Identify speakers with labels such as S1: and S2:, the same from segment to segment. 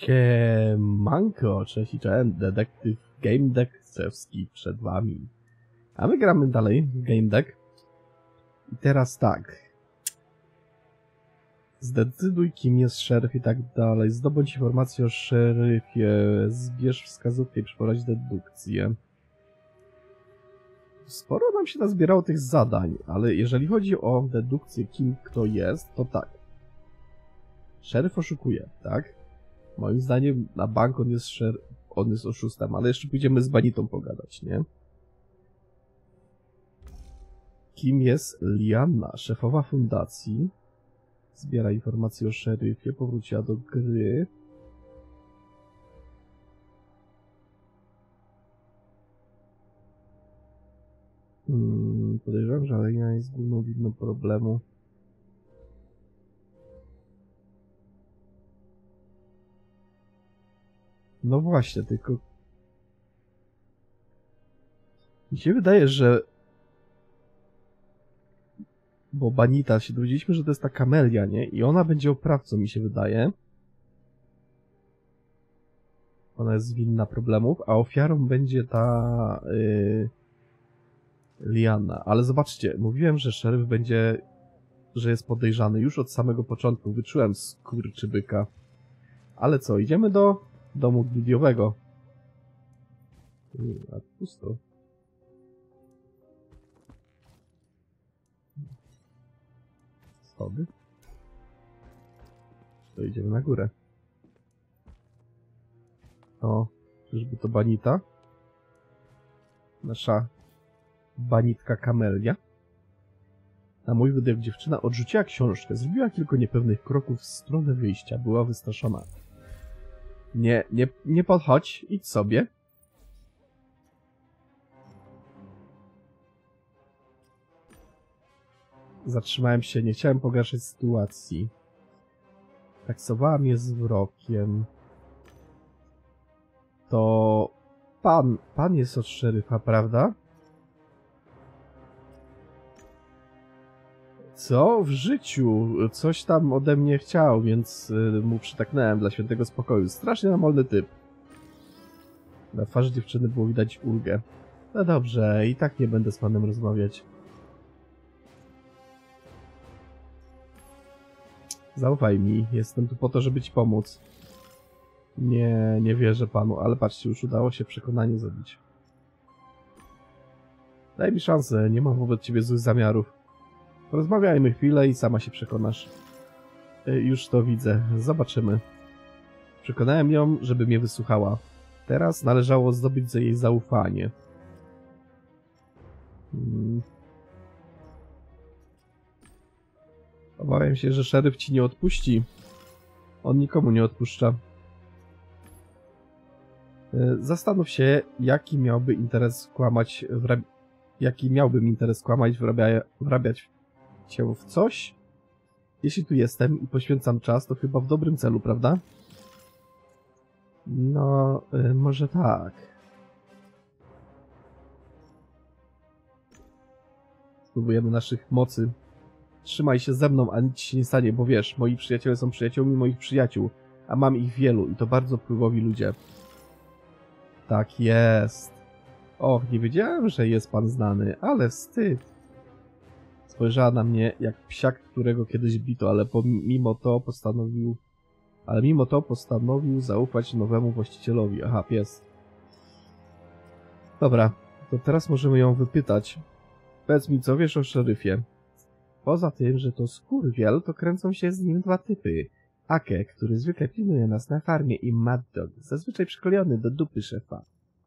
S1: Siemanko, cześć i cześć, detektyw Game Deckcewski przed wami. A my gramy dalej w Game Deck. I teraz tak. Zdecyduj, kim jest szeryf i tak dalej. Zdobądź informację o szeryfie. Zbierz wskazówkę i przeprowadź dedukcję. Sporo nam się nazbierało tych zadań, ale jeżeli chodzi o dedukcję, kim kto jest, to tak. Szeryf oszukuje, tak? Moim zdaniem na bank on jest oszustem, ale jeszcze pójdziemy z Banitą pogadać, nie? Kim jest Lianna, szefowa fundacji? Zbiera informacje o szeryfie, powróciła do gry. Podejrzewam, że Alina jest główną winną problemu. No właśnie, tylko... Mi się wydaje, że... Bo Banita, się dowiedzieliśmy, że to jest ta Kamelia, nie? I ona będzie oprawcą, mi się wydaje. Ona jest winna problemów, a ofiarą będzie ta... Lianna. Ale zobaczcie, mówiłem, że szeryf będzie... że jest podejrzany już od samego początku. Wyczułem skurczybyka. Ale co, idziemy do domu gildiowego. A pusto. Schody? To idziemy na górę. O, czyżby to Banita? Nasza Banitka Kamelia. Na mój wydech dziewczyna odrzuciła książkę, zrobiła kilka niepewnych kroków w stronę wyjścia. Była wystraszona. Nie podchodź, idź sobie. Zatrzymałem się, nie chciałem pogarszać sytuacji. Taksowała mnie wzrokiem. To... Pan jest od szeryfa, prawda? Co? W życiu coś tam ode mnie chciał, więc mu przytaknąłem dla świętego spokoju. Strasznie namolny typ. Na twarzy dziewczyny było widać ulgę. No dobrze, i tak nie będę z panem rozmawiać. Zaufaj mi, jestem tu po to, żeby ci pomóc. Nie wierzę panu, ale patrzcie, już udało się przekonanie zrobić. Daj mi szansę, nie mam wobec ciebie złych zamiarów. Porozmawiajmy chwilę i sama się przekonasz. Już to widzę, zobaczymy. Przekonałem ją, żeby mnie wysłuchała. Teraz należało zdobyć jej zaufanie. Obawiam się, że szeryf ci nie odpuści. On nikomu nie odpuszcza. Zastanów się, jaki miałbym interes kłamać, wrabiać cię w coś. Jeśli tu jestem i poświęcam czas, to chyba w dobrym celu, prawda? No, może tak. Spróbujemy naszych mocy. Trzymaj się ze mną, a nic ci się nie stanie, bo wiesz, moi przyjaciele są przyjaciółmi moich przyjaciół, a mam ich wielu i to bardzo wpływowi ludzie. Tak jest. Och, nie wiedziałem, że jest pan znany, ale wstyd. Spojrzała na mnie jak psiak, którego kiedyś bito, ale mimo to postanowił zaufać nowemu właścicielowi. Aha, pies. Dobra, to teraz możemy ją wypytać. Powiedz mi, co wiesz o szeryfie? Poza tym, że to skurwiel, to kręcą się z nim dwa typy. Ake, który zwykle pilnuje nas na farmie, i Mad Dog, zazwyczaj przyklejony do dupy szefa.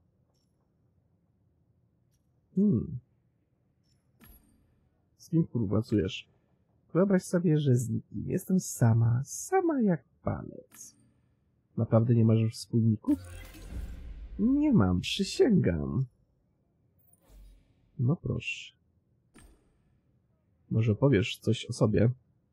S1: Z kim współpracujesz? Wyobraź sobie, że z nikim jestem sama jak palec. Naprawdę nie masz wspólników? Nie mam, przysięgam. No proszę. Może powiesz coś o sobie?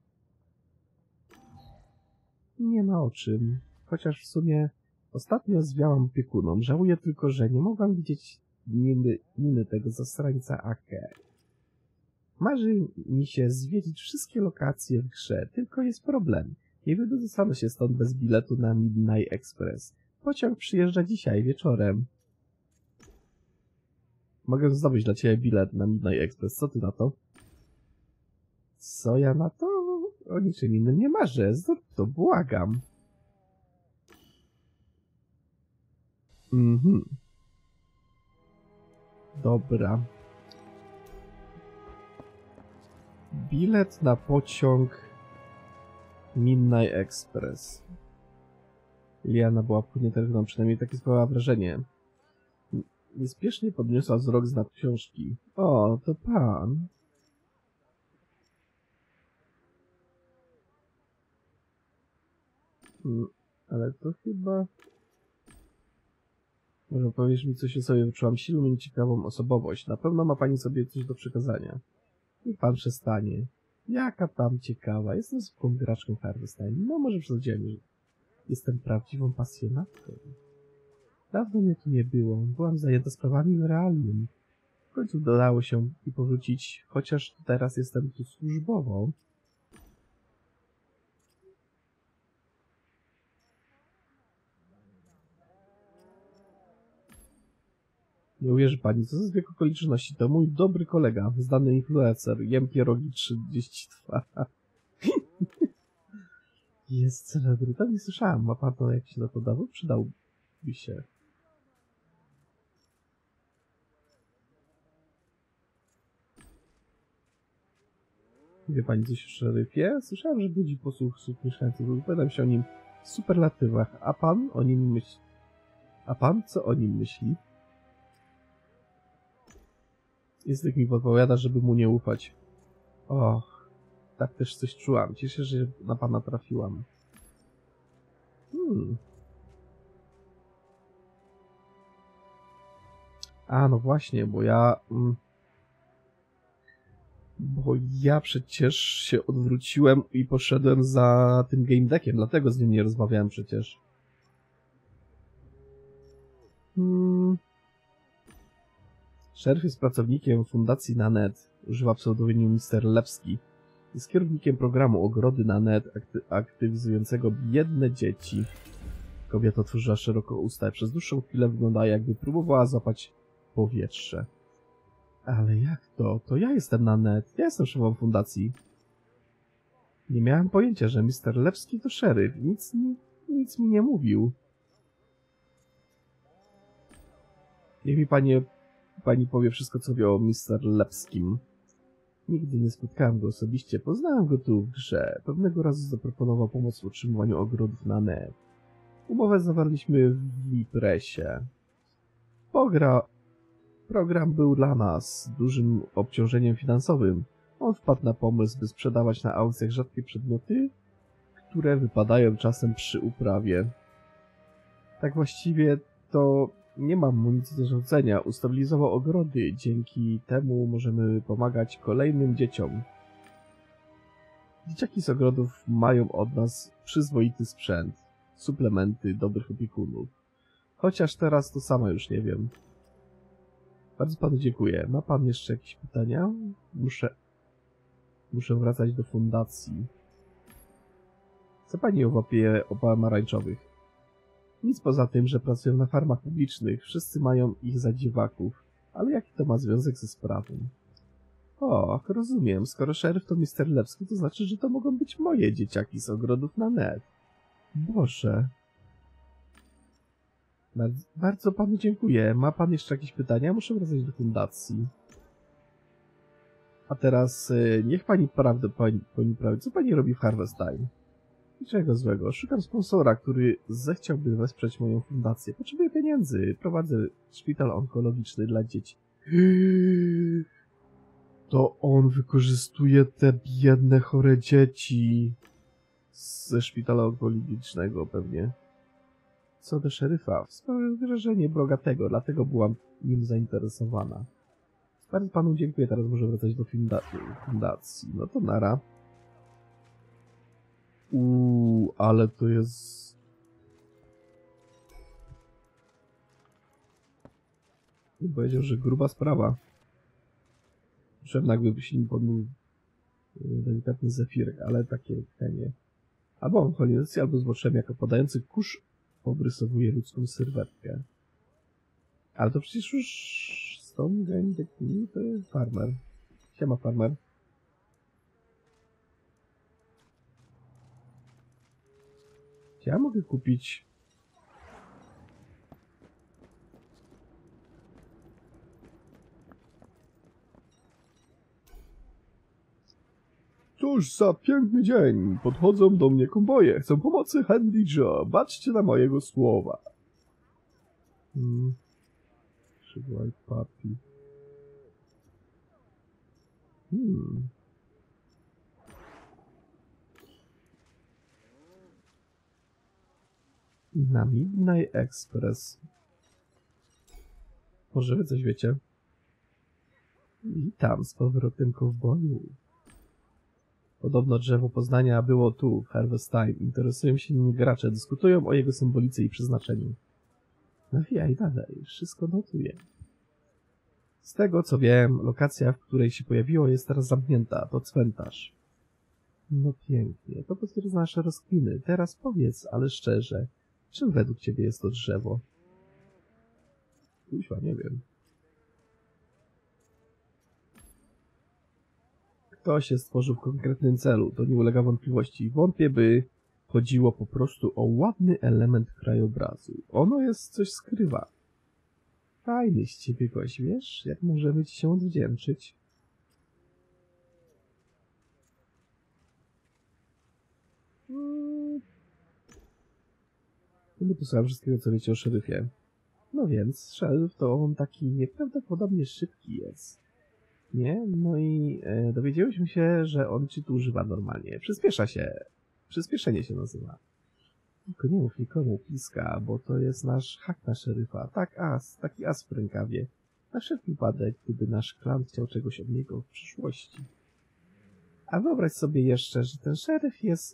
S1: Nie ma o czym. Chociaż w sumie ostatnio zwiałam opiekunom. Żałuję tylko, że nie mogłam widzieć miny tego zasrańca Ake. Marzy mi się zwiedzić wszystkie lokacje w grze, tylko jest problem. Nie wydostanę się stąd bez biletu na Midnight Express. Pociąg przyjeżdża dzisiaj wieczorem. Mogę zdobyć dla ciebie bilet na Midnight Express. Co ty na to? Co ja na to? O niczym innym nie marzę. Zrób to, błagam. Dobra. Bilet na pociąg Midnight Express. Liana była płynięta, przynajmniej takie sprawa wrażenie. Niespiesznie podniosła wzrok z nad książki. O, to pan. Ale to chyba... Może powiesz mi coś o sobie, wyczułam silną i ciekawą osobowość. Na pewno ma pani sobie coś do przekazania. Niech pan przestanie. Jaka tam ciekawa. Jestem zwykłą graczką Harvestine. No może przesadziłem, że jestem prawdziwą pasjonatką. Dawno mnie tu nie było. Byłam zajęta sprawami realium. W końcu dodało się i powrócić, chociaż teraz jestem tu służbowo. Nie uwierzy pani, co za zbieg okoliczności. To mój dobry kolega, znany influencer, jem pierogi 32. Jest celebrytą? Nie słyszałam. Ma pan to jakiś na to dowód? Przydałby się. Wie pani coś o szeryfie? Słyszałem, że budzi posłuch wśród mieszkańców. Wypowiadam się o nim w superlatywach. A pan o nim myśli? A pan co o nim myśli? Język mi podpowiada, żeby mu nie ufać. Och, tak też coś czułam. Cieszę się, że na pana trafiłam. A, no właśnie, bo ja przecież się odwróciłem i poszedłem za tym game deckiem, dlatego z nim nie rozmawiałem przecież. Szeryf jest pracownikiem fundacji Nanette. Używa pseudonimu Mr. Lepski. Jest kierownikiem programu Ogrody Nanette, aktywizującego biedne dzieci. Kobieta otworzyła szeroko usta i przez dłuższą chwilę wyglądała, jakby próbowała złapać powietrze. Ale jak to? To ja jestem Nanette. Ja jestem szefem fundacji. Nie miałem pojęcia, że Mr. Lepski to szeryf. Nic mi nie mówił. Niech mi pani powie wszystko, co wie o Mr. Lepskim. Nigdy nie spotkałem go osobiście. Poznałem go tu w grze. Pewnego razu zaproponował pomoc w utrzymywaniu ogrodów Nanette. Umowę zawarliśmy w imprezie. Program był dla nas dużym obciążeniem finansowym. On wpadł na pomysł, by sprzedawać na aukcjach rzadkie przedmioty, które wypadają czasem przy uprawie. Tak właściwie to nie mam mu nic do zarzucenia. Ustabilizował ogrody. Dzięki temu możemy pomagać kolejnym dzieciom. Dzieciaki z ogrodów mają od nas przyzwoity sprzęt, suplementy, dobrych opiekunów. Chociaż teraz to sama już nie wiem. Bardzo panu dziękuję. Ma pan jeszcze jakieś pytania? Muszę wracać do fundacji. Co pani łapie o pomarańczowych? Nic poza tym, że pracują na farmach publicznych. Wszyscy mają ich za dziwaków. Ale jaki to ma związek ze sprawą? Och, rozumiem. Skoro szeryf to Mr. Lepski, to znaczy, że to mogą być moje dzieciaki z ogrodów Nanette. Boże. Bardzo panu dziękuję. Ma pan jeszcze jakieś pytania? Muszę wracać do fundacji. A teraz niech pani prawdę prawi. Co pani robi w Harvestine? Niczego złego. Szukam sponsora, który zechciałby wesprzeć moją fundację. Potrzebuję pieniędzy. Prowadzę szpital onkologiczny dla dzieci. To on wykorzystuje te biedne, chore dzieci ze szpitala onkologicznego pewnie. Co do szeryfa, sprawia wrażenie bogatego, dlatego byłam nim zainteresowana. Bardzo panu dziękuję, teraz może wracać do fundacji. No to nara. Ale to jest... Bym powiedział, że gruba sprawa. Potrzebna jakby się nim podmówił delikatny zefirek, ale takie nie. Albo mam halucynację, albo zobaczyłem jako podający kurz obrysowuje ludzką sylwetkę. Ale to przecież już Stone Game to jest farmer. Siema farmer. Czy ja mogę kupić... Cóż za piękny dzień! Podchodzą do mnie konwoje. Chcą pomocy Handy Joe. Baczcie na mojego słowa. White Puppy. Na Midnight Express. Może wy coś wiecie? Witam z powrotem kowboju. Podobno drzewo Poznania było tu, w Harvest Time. Interesują się nim gracze, dyskutują o jego symbolice i przeznaczeniu. Nawijaj dalej, wszystko notuję. Z tego co wiem, lokacja, w której się pojawiło, jest teraz zamknięta. To cmentarz. No pięknie, to potwierdza nasze rozkminy. Teraz powiedz, ale szczerze, czym według ciebie jest to drzewo? Kuźwa, nie wiem. Ktoś się stworzył w konkretnym celu, to nie ulega wątpliwości. Wątpię, by chodziło po prostu o ładny element krajobrazu. Ono jest coś skrywa. Fajny z ciebie gość, wiesz? Jak możemy ci się odwdzięczyć? Nie posłucham wszystkiego, co wiecie o szeryfie. No więc, szeryf to on taki nieprawdopodobnie szybki jest. Nie? No i dowiedzieliśmy się, że on ci tu używa normalnie. Przyspiesza się. Przyspieszenie się nazywa. Tylko nie mów nikomu piska, bo to jest nasz hak na szeryfa. Tak, taki as w rękawie. Na wszelki wypadek, gdyby nasz klan chciał czegoś od niego w przyszłości. A wyobraź sobie jeszcze, że ten szeryf jest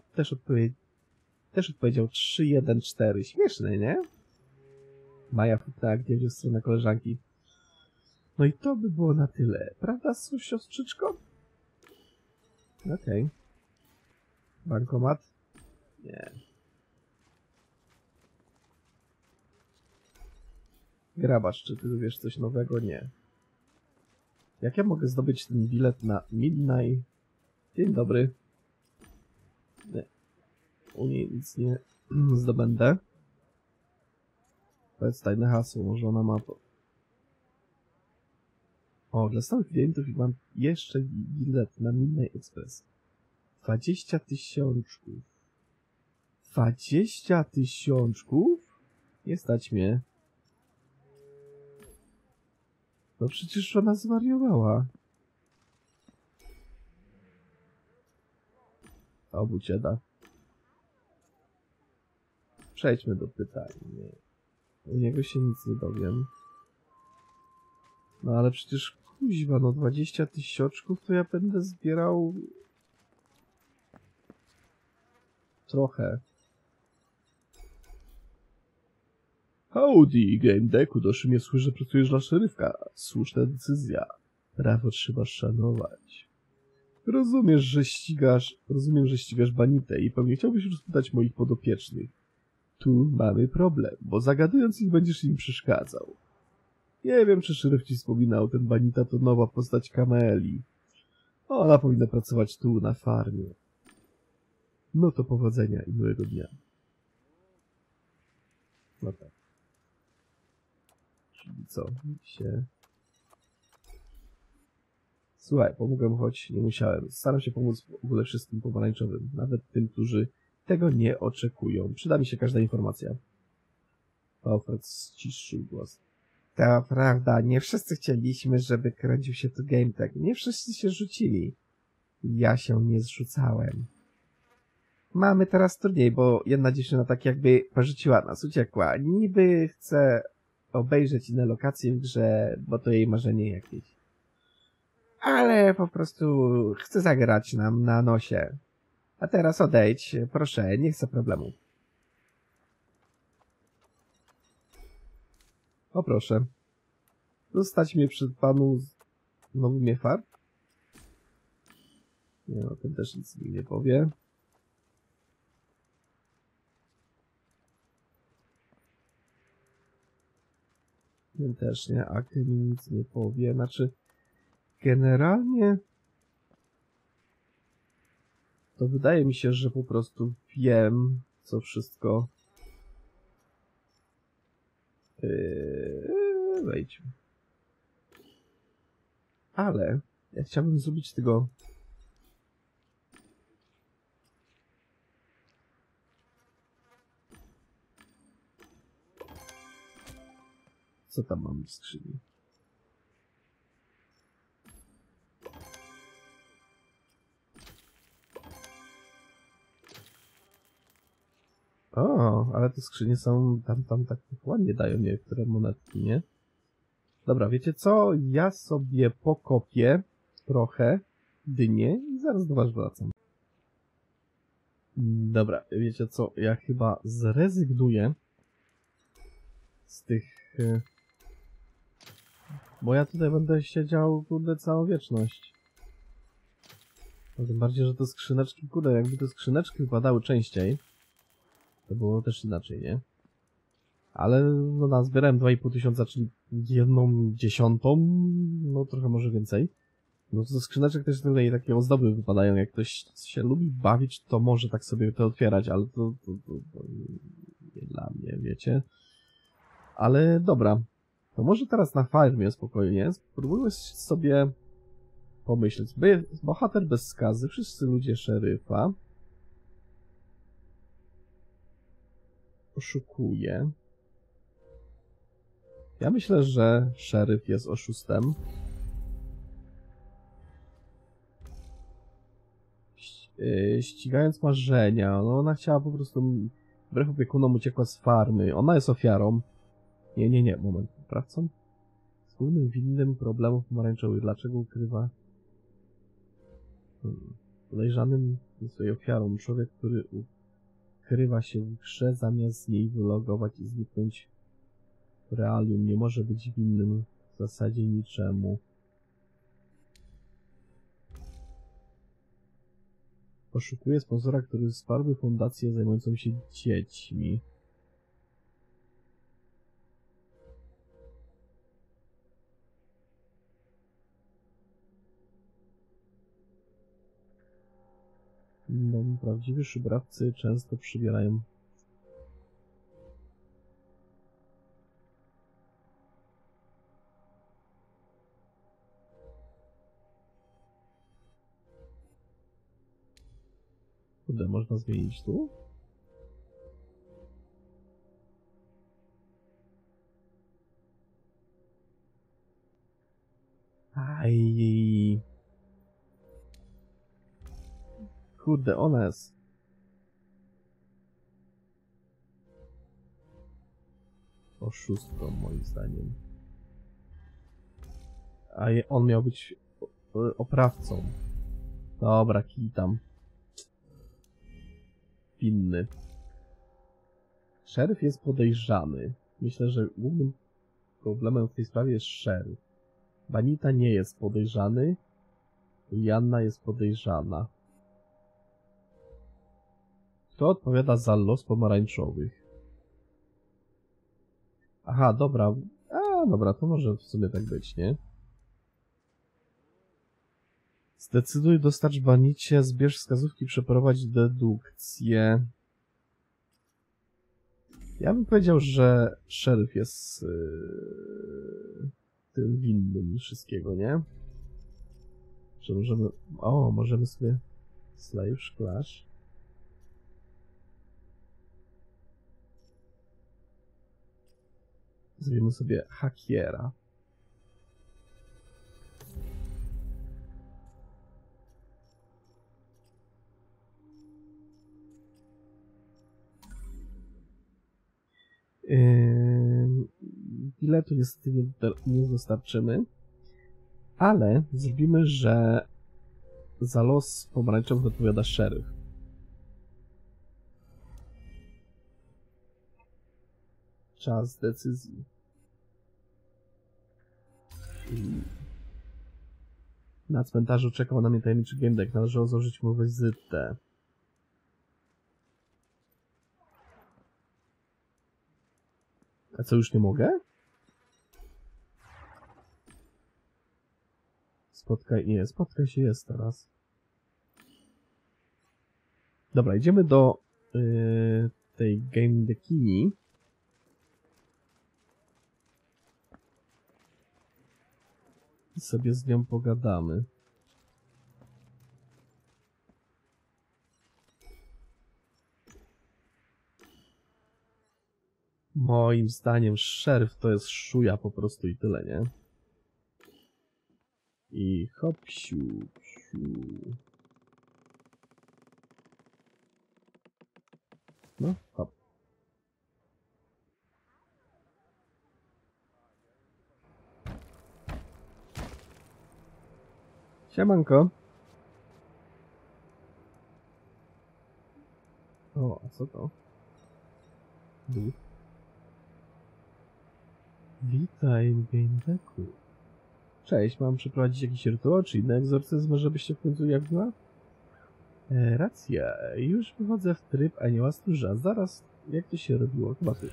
S1: też odpowiedział 3-1-4. Śmieszny, nie? Maja fuknęła gdzieś w stronę koleżanki. No i to by było na tyle. Prawda, siostrzyczko? Okej. Bankomat? Nie. Grabarz, czy ty wiesz coś nowego? Nie. Jak ja mogę zdobyć ten bilet na Midnight? Dzień dobry. Nie. U niej nic nie zdobędę. To jest tajne hasło, może ona ma to. O, dla stałych klientów mam jeszcze bilet na Midnight Express. 20 tysiączków. 20 tysiączków? Nie stać mnie. No przecież ona zwariowała. Obu cię da. Przejdźmy do pytań. Nie. U niego się nic nie dowiem. No ale przecież kuźwa, no 20 tysiączków to ja będę zbierał... Trochę. Howdy, Game Decku, doszło mnie słyszę, że pracujesz dla szeryfka. Słuszna decyzja. Prawo trzeba szanować. Rozumiem, że ścigasz banitę i pewnie chciałbyś rozpytać moich podopiecznych. Tu mamy problem, bo zagadując ich będziesz im przeszkadzał. Nie wiem, czy szeryf ci wspominał, ten banita to nowa postać Kameli. Ona powinna pracować tu, na farmie. No to powodzenia i miłego dnia. No tak. Czyli co? Słuchaj, pomogłem, choć nie musiałem. Staram się pomóc w ogóle wszystkim pomarańczowym, nawet tym, którzy tego nie oczekują. Przyda mi się każda informacja. Alfred ściszył głos. To prawda, nie wszyscy chcieliśmy, żeby kręcił się tu GameTech. Nie wszyscy się rzucili. Ja się nie zrzucałem. Mamy teraz turniej, bo jedna dziewczyna tak jakby porzuciła nas, uciekła. Niby chce obejrzeć inne lokacje w grze, bo to jej marzenie jakieś. Ale po prostu chce zagrać nam na nosie. A teraz odejdź, proszę, nie chcę problemu. O proszę. Zostać mnie przed panu nowy farb? Nie no, ten też nic mi nie powie. Ten też nie, Akry mi nic nie powie. Znaczy, generalnie to wydaje mi się, że po prostu wiem, co wszystko... Wejdźmy. Ale ja chciałbym zrobić tego... Co tam mam w skrzyni? O, ale te skrzynie są... Tam tak ładnie dają niektóre monetki, nie? Dobra, wiecie co? Ja sobie pokopię trochę dynię i zaraz do was wracam. Dobra, wiecie co? Ja chyba zrezygnuję z tych... Bo ja tutaj będę siedział, kurde, całą wieczność. No tym bardziej, że te skrzyneczki, kurde, jakby te skrzyneczki wypadały częściej, to było też inaczej, nie? Ale no nazbierałem 2500, czyli 1/10, no trochę może więcej. No to ze skrzyneczek też tutaj takie ozdoby wypadają, jak ktoś się lubi bawić, to może tak sobie to otwierać, ale to nie dla mnie, wiecie? Ale dobra, to może teraz na farmie spokojnie spróbujmy sobie pomyśleć. Bohater bez skazy, wszyscy ludzie szeryfa. Oszukuje. Ja myślę, że szeryf jest oszustem. Ścigając marzenia. No ona chciała po prostu... Wbrew opiekunom uciekła z farmy. Ona jest ofiarą. Nie, moment. Sprawcą? Z głównym winnym problemów pomarańczowych. Dlaczego ukrywa... Podejrzanym jest swojej ofiarą. Człowiek, który ukrywa się w grze, zamiast z niej wylogować i zniknąć w realium. Nie może być winnym w zasadzie niczemu. Poszukuje sponsora, który wsparłby fundację zajmującą się dziećmi. No, prawdziwi szybrawcy często przybierają... Kurde, można zmienić tu? Aj. Kurde, ona jest... oszustką, moim zdaniem. A on miał być oprawcą. Dobra, kitam. Winny. Szeryf jest podejrzany. Myślę, że głównym problemem w tej sprawie jest szeryf. Banita nie jest podejrzany. Janna jest podejrzana. Kto odpowiada za los pomarańczowych? Aha, dobra. Dobra, to może w sumie tak być, nie? Zdecyduj, dostarcz Banicie, zbierz wskazówki, przeprowadź dedukcję. Ja bym powiedział, że szeryf jest tym winnym wszystkiego, nie? Że możemy... O, możemy sobie... Slave szklarz. Zrobimy sobie hakiera. Biletu niestety nie dostarczymy, ale zrobimy, że za los pomarańczowych odpowiada szeryf. Czas decyzji. Na cmentarzu czekał na mnie tajemniczy game deck. Należało złożyć mu wizytę. A co, już nie mogę? Spotkaj się jest teraz. Dobra, idziemy do tej Game Dekini. I sobie z nią pogadamy. Moim zdaniem szeryf to jest szuja po prostu i tyle, nie? I hop, siu, siu. No, hop. Siemanko. O, a co to? Witaj, Game Decku. Cześć, mam przeprowadzić jakiś rytuał czy inny egzorcyzm, żeby się w końcu ujawniła? Racja, już wychodzę w tryb anioła stróża. Zaraz, jak to się robiło? Chyba tu.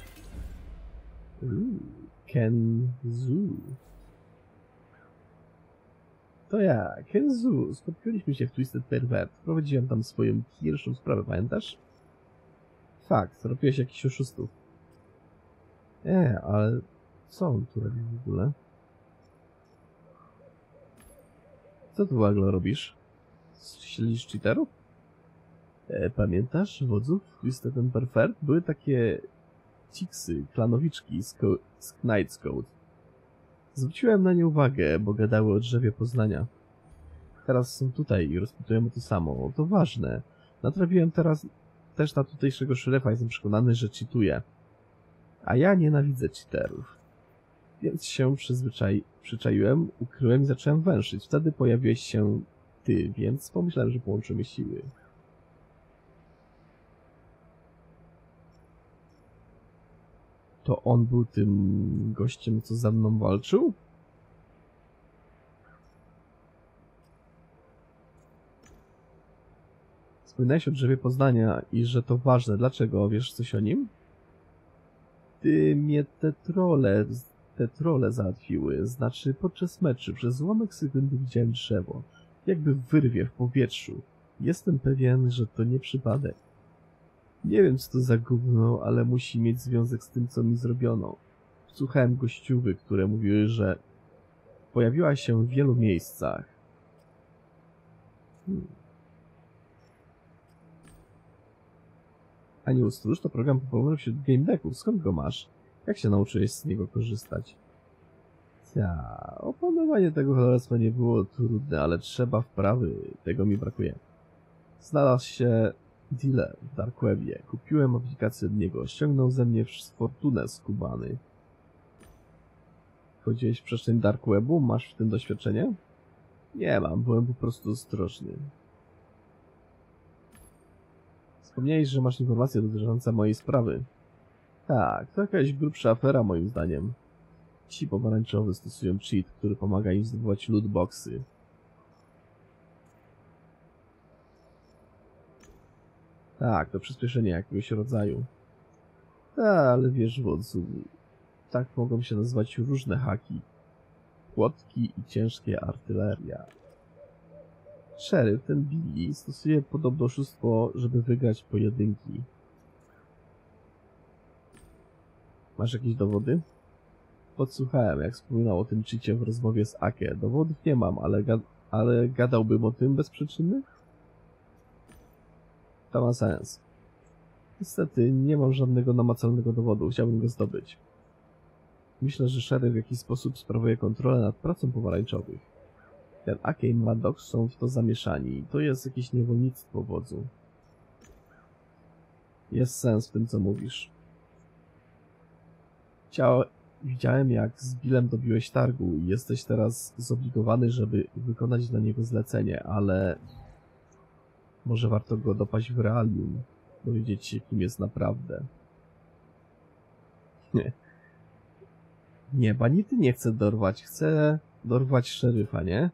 S1: Kenzu. To ja, Kenzu. Spotkaliśmy się w Twisted Pervert. Prowadziłem tam swoją pierwszą sprawę, pamiętasz? Fakt, robiłeś jakichś oszustów. Ale co on tu robi w ogóle? Co tu w ogóle robisz? Śledzisz cheaterów? Pamiętasz wodzów Twisted Pervert? Były takie ciksy, klanowiczki z Knight's Code. Zwróciłem na nie uwagę, bo gadały o drzewie Poznania. Teraz są tutaj i rozpytują o to samo. To ważne. Natrafiłem teraz też na tutejszego szeryfa. Jestem przekonany, że cheatuje. A ja nienawidzę cheaterów. Więc się przyczaiłem, ukryłem i zacząłem węszyć. Wtedy pojawiłeś się ty, więc pomyślałem, że połączymy siły. To on był tym gościem, co ze mną walczył? Wspominałeś o drzewie Poznania i że to ważne. Dlaczego? Wiesz coś o nim? Ty mnie te trole załatwiły. Znaczy, podczas meczu przez ułamek sekundy widziałem drzewo. Jakby wyrwie w powietrzu. Jestem pewien, że to nie przypadek. Nie wiem, co to za gówno, ale musi mieć związek z tym, co mi zrobiono. Słuchałem gościuwy, które mówiły, że pojawiła się w wielu miejscach. Anioł Stróż to program popularny wśród game decków. Skąd go masz? Jak się nauczyłeś z niego korzystać? Opanowanie tego cholerstwa nie było trudne, ale trzeba wprawy. Tego mi brakuje. Znalazł się dealer w Dark Webie. Kupiłem aplikację od niego. Ściągnął ze mnie fortunę z Kubany. Chodziłeś w przestrzeń Dark Webu? Masz w tym doświadczenie? Nie mam, byłem po prostu ostrożny. Wspomniałeś, że masz informacje dotyczące mojej sprawy. Tak, to jakaś grubsza afera moim zdaniem. Ci pomarańczowy stosują cheat, który pomaga im zdobywać lootboxy. Tak, to przyspieszenie jakiegoś rodzaju. Ale wiesz, wodzu, tak mogą się nazywać różne haki. Płotki i ciężkie artyleria. Szeryf, ten Billy, stosuje podobno oszustwo, żeby wygrać pojedynki. Masz jakieś dowody? Podsłuchałem, jak wspominał o tym cheacie w rozmowie z Ake. Dowodów nie mam, ale gadałbym o tym bez przyczyny? To ma sens. Niestety, nie mam żadnego namacalnego dowodu. Chciałbym go zdobyć. Myślę, że szeryf w jakiś sposób sprawuje kontrolę nad pracą pomarańczowych. Ten Ake i Maddox są w to zamieszani. To jest jakieś niewolnictwo wodzu. Jest sens w tym, co mówisz. Widziałem, jak z Billem dobiłeś targu i jesteś teraz zobligowany, żeby wykonać dla niego zlecenie, ale może warto go dopaść w realium, dowiedzieć się, kim jest naprawdę. Nie, Banity nie chcę dorwać, chcę dorwać szeryfa, nie?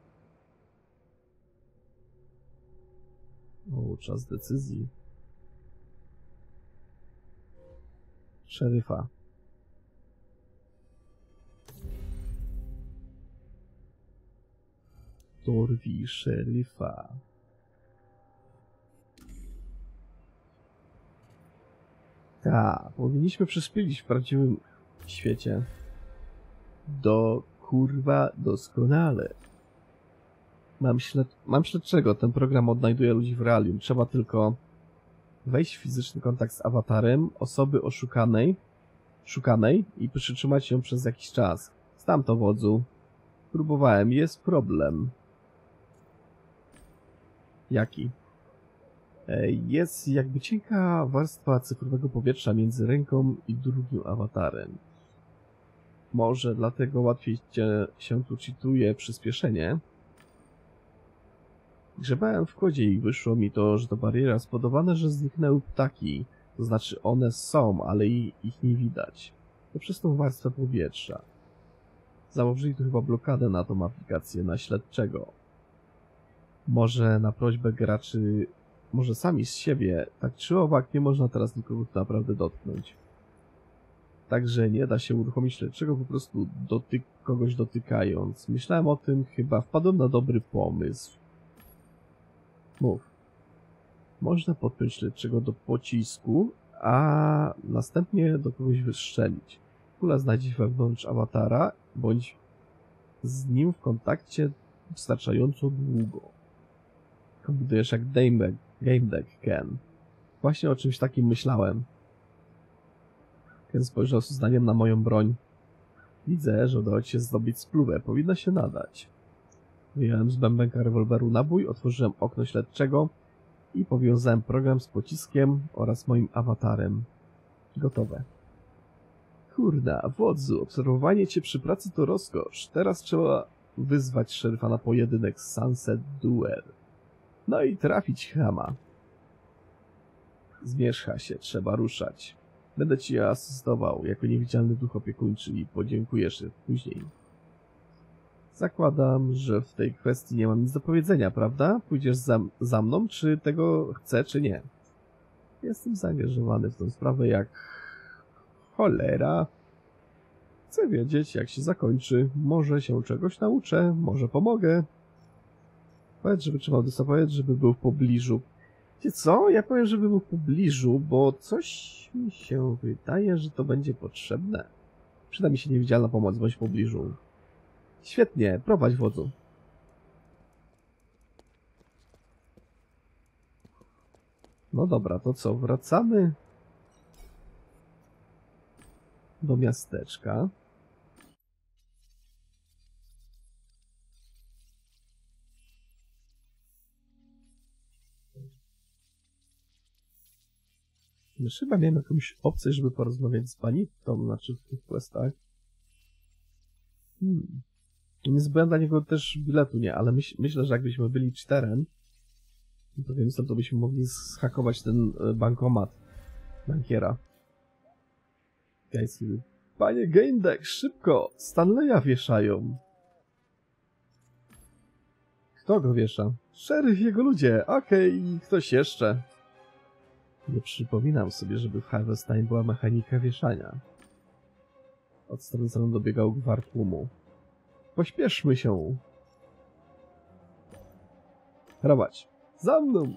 S1: O, czas decyzji. Szeryfa. Dorwij szeryfa. Tak, powinniśmy przyspielić w prawdziwym świecie. Kurwa doskonale. Mam śledczego, ten program odnajduje ludzi w realium. Trzeba tylko wejść w fizyczny kontakt z awatarem osoby szukanej i przytrzymać ją przez jakiś czas. Znam to, wodzu. Próbowałem, jest problem. Jaki? Jest jakby cienka warstwa cyfrowego powietrza między ręką i drugim awatarem. Może dlatego łatwiej się tu cheatuje przyspieszenie. Grzebałem w kodzie i wyszło mi to, że to bariera spowodowana, że zniknęły ptaki. To znaczy one są, ale ich nie widać. To przez tą warstwę powietrza. Założyli tu chyba blokadę na tą aplikację, na śledczego. Może na prośbę graczy, może sami z siebie, tak czy owak nie można teraz nikogo tu naprawdę dotknąć. Także nie da się uruchomić śledczego po prostu kogoś dotykając. Myślałem o tym, chyba wpadłem na dobry pomysł. Mów. Można podpiąć śledczego do pocisku, a następnie do kogoś wystrzelić. Kula znajdzie się wewnątrz awatara, bądź z nim w kontakcie wystarczająco długo. Kombinujesz jak Game Deck, Ken. Właśnie o czymś takim myślałem. Ken spojrzał z uznaniem na moją broń. Widzę, że udało ci się zdobyć spluwę. Powinna się nadać. Wyjąłem z bębenka rewolweru nabój, otworzyłem okno śledczego i powiązałem program z pociskiem oraz moim awatarem. Gotowe. Kurna, wodzu, obserwowanie cię przy pracy to rozkosz. Teraz trzeba wyzwać szeryfa na pojedynek Sunset Duel. No i trafić chama. Zmierzcha się, trzeba ruszać. Będę ci asystował jako niewidzialny duch opiekuńczy i podziękujesz później. Zakładam, że w tej kwestii nie mam nic do powiedzenia, prawda? Pójdziesz za mną, czy tego chcę, czy nie. Jestem zaangażowany w tę sprawę jak cholera. Chcę wiedzieć, jak się zakończy. Może się czegoś nauczę, może pomogę. Powiedz, żeby trzymał dysta, powiedz, żeby był w pobliżu. Wiecie co? Ja powiem, żeby był w pobliżu, bo coś mi się wydaje, że to będzie potrzebne. Przyda mi się niewidzialna pomoc, bądź w pobliżu. Świetnie, prowadź, wodzu. No dobra, to co? Wracamy do miasteczka. Już chyba miałem jakąś opcję, żeby porozmawiać z Banitą, znaczy w tych questach. Nie zbędę dla niego też biletu, nie, ale myślę, że jakbyśmy byli cheaterem, to wiem, to byśmy mogli zhakować ten bankomat bankiera. Guys, panie Game Deck, szybko! Stanleya wieszają. Kto go wiesza? Szeryf i jego ludzie. Okej, i ktoś jeszcze. Nie przypominam sobie, żeby w Harvest Time była mechanika wieszania. Od strony strony dobiegał gwar tłumu. Pośpieszmy się. Prowadź. Za mną!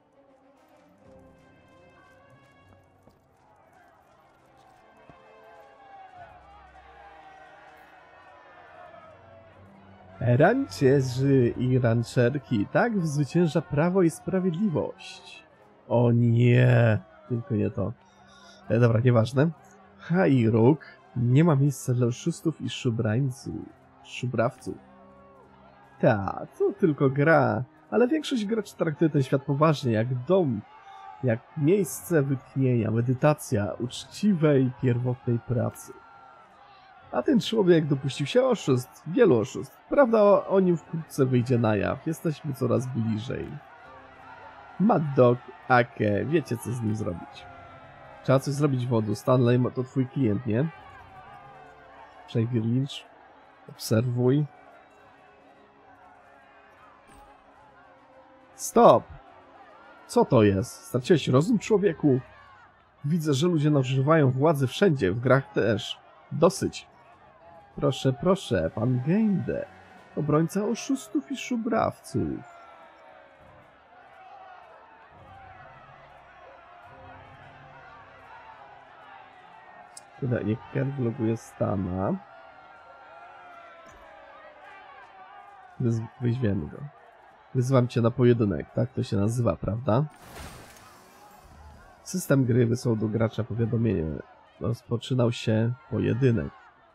S1: Rancerzy i rancerki, tak zwycięża prawo i sprawiedliwość. O nie, tylko nie to. Dobra, nieważne. Hairuk, nie ma miejsca dla oszustów i szubrawców. Ta, to tylko gra, ale większość graczy traktuje ten świat poważnie, jak dom, jak miejsce wytchnienia, medytacja, uczciwej, pierwotnej pracy. A ten człowiek dopuścił się oszustw, wielu oszustw. Prawda o nim wkrótce wyjdzie na jaw. Jesteśmy coraz bliżej. Mad Dog, Ake, wiecie co z nim zrobić. Trzeba coś zrobić, wodzu. Stanley to twój klient, nie? Xavier Lynch. Obserwuj. Stop! Co to jest? Straciłeś rozum, człowieku? Widzę, że ludzie nadużywają władzy wszędzie, w grach też. Dosyć. Proszę, proszę, pan Game Deck. Obrońca oszustów i szubrawców. Tutaj niech Ken vloguje Stana. Wyźwiemy go. Wyzywam cię na pojedynek, tak to się nazywa, prawda? System gry wysłał do gracza powiadomienie. Rozpoczynał się pojedynek.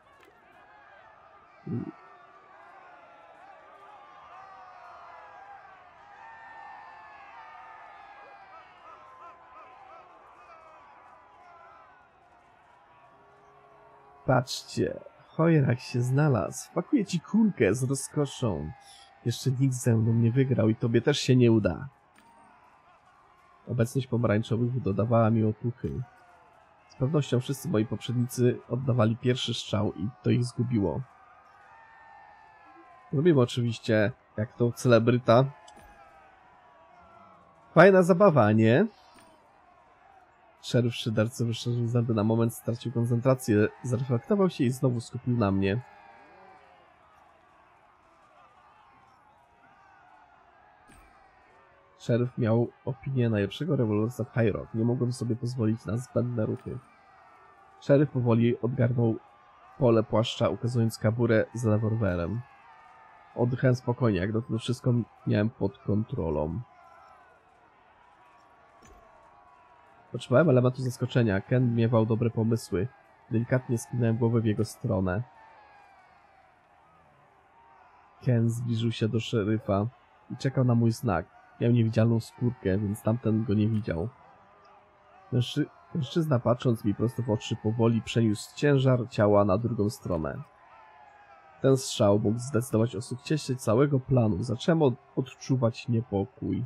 S1: Patrzcie, chojrak się znalazł. Pakuje ci kulkę z rozkoszą. Jeszcze nikt ze mną nie wygrał i tobie też się nie uda. Obecność pomarańczowych dodawała mi otuchy. Z pewnością wszyscy moi poprzednicy oddawali pierwszy strzał i to ich zgubiło. Robimy oczywiście, jak to celebryta. Fajna zabawa, nie? Szeryf szydercy wyszczerzył zęby na moment, stracił koncentrację, zreflektował się i znowu skupił na mnie. Szeryf miał opinię najlepszego rewolwersa w High Rock. Nie mogłem sobie pozwolić na zbędne ruchy. Szeryf powoli odgarnął pole płaszcza, ukazując kaburę z rewolwerem. Oddychałem spokojnie, jak dotąd wszystko miałem pod kontrolą. Potrzebowałem elementu zaskoczenia. Ken miewał dobre pomysły. Delikatnie skinąłem głowę w jego stronę. Ken zbliżył się do szeryfa i czekał na mój znak. Miał niewidzialną skórkę, więc tamten go nie widział. Mężczyzna, patrząc mi prosto w oczy, powoli przeniósł ciężar ciała na drugą stronę. Ten strzał mógł zdecydować o sukcesie całego planu. Zacząłem odczuwać niepokój.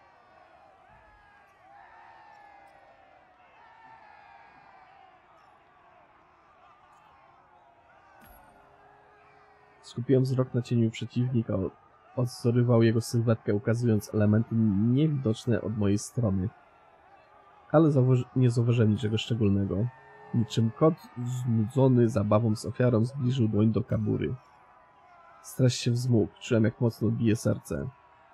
S1: Skupiłem wzrok na cieniu przeciwnika. Odzorywał jego sylwetkę, ukazując elementy niewidoczne od mojej strony. Ale nie zauważyłem niczego szczególnego. Niczym kot znudzony zabawą z ofiarą zbliżył dłoń do kabury. Stres się wzmógł. Czułem, jak mocno bije serce.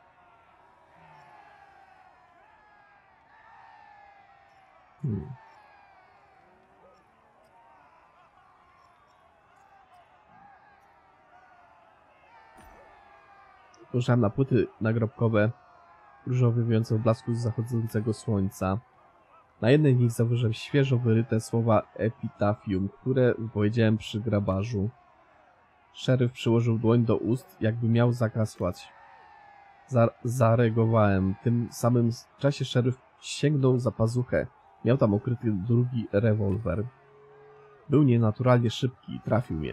S1: Spojrzałem na płyty nagrobkowe, różowy wyjące w blasku z zachodzącego słońca. Na jednej z nich zauważyłem świeżo wyryte słowa epitafium, które wypowiedziałem przy grabarzu. Szeryf przyłożył dłoń do ust, jakby miał zakasłać. Zareagowałem. W tym samym czasie szeryf sięgnął za pazuchę. Miał tam ukryty drugi rewolwer. Był nienaturalnie szybki i trafił mnie.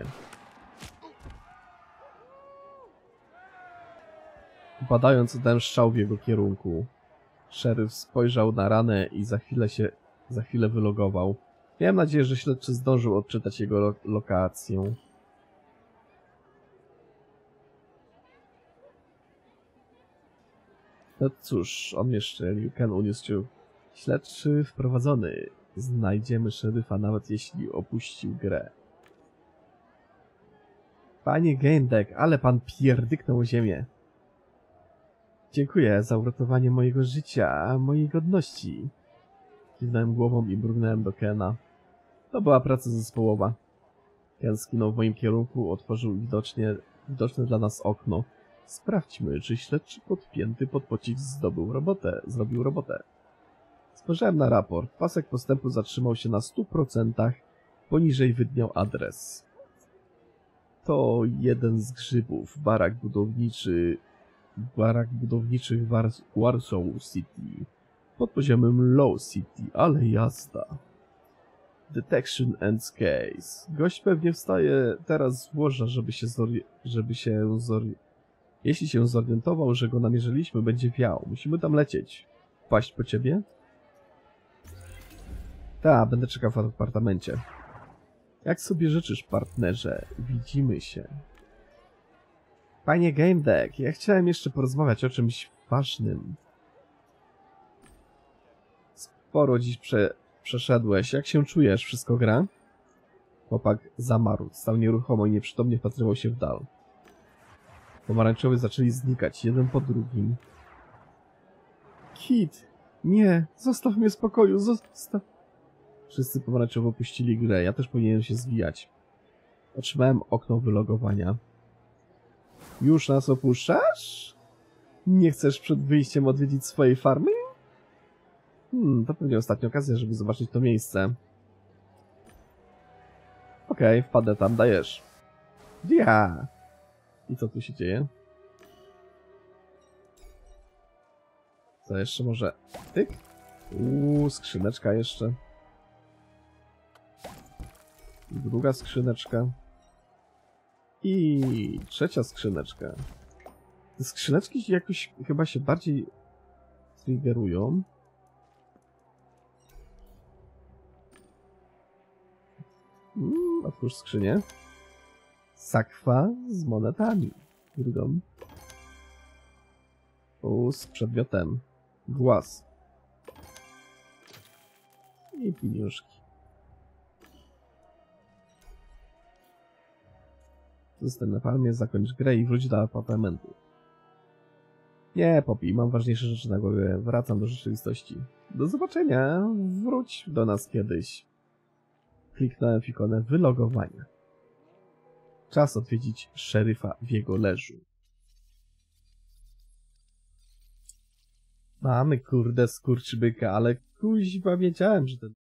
S1: Upadając, oddałem strzał w jego kierunku. Szeryf spojrzał na ranę i za chwilę wylogował. Miałem nadzieję, że śledczy zdążył odczytać jego lokację. No cóż, on mnie szczelił. Ken uniósł się. Śledczy wprowadzony. Znajdziemy szeryfa, nawet jeśli opuścił grę. Panie Gamedeck, ale pan pierdyknął o ziemię. Dziękuję za uratowanie mojego życia, mojej godności. Kiwnąłem głową i mrugnąłem do Kena. To była praca zespołowa. Ken skinął w moim kierunku, otworzył widoczne dla nas okno. Sprawdźmy, czy śledczy podpięty pod pocisk zrobił robotę. Spojrzałem na raport. Pasek postępu zatrzymał się na 100%. Poniżej widniał adres. To jeden z grzybów. Barak budowniczy w Warsaw City. Pod poziomem Low City, ale jazda. Detection Ends Case. Gość pewnie wstaje teraz z łoża, jeśli się zorientował, że go namierzyliśmy, będzie wiał. Musimy tam lecieć. Paść po ciebie? Tak, będę czekał w apartamencie. Jak sobie życzysz, partnerze? Widzimy się. Panie Gamedeck, ja chciałem jeszcze porozmawiać o czymś ważnym. Sporo dziś przeszedłeś. Jak się czujesz? Wszystko gra? Chłopak zamarł. Stał nieruchomo i nieprzytomnie wpatrywał się w dal. Pomarańczowe zaczęli znikać, jeden po drugim. Kit! Nie! Zostaw mnie w spokoju! Zostaw... Wszyscy pomarańczowo opuścili grę. Ja też powinienem się zwijać. Otrzymałem okno wylogowania. Już nas opuszczasz? Nie chcesz przed wyjściem odwiedzić swojej farmy? To pewnie ostatnia okazja, żeby zobaczyć to miejsce. Okej, wpadę tam, dajesz. Ja. I co tu się dzieje? Co jeszcze może? Tyk? Skrzyneczka jeszcze. Druga skrzyneczka. I trzecia skrzyneczka. Te skrzyneczki jakoś chyba się bardziej triggerują. Otwórz skrzynię. Sakwa z monetami. Drugą. Z przedmiotem. Głaz. I pieniążki. Zostań na palmie, zakończ grę i wróć do apartamentu. Nie, Poppy, mam ważniejsze rzeczy na głowie. Wracam do rzeczywistości. Do zobaczenia. Wróć do nas kiedyś. Kliknąłem w ikonę wylogowania. Czas odwiedzić szeryfa w jego leżu. Mamy kurde skurczybyka, ale kuźwa wiedziałem, że ten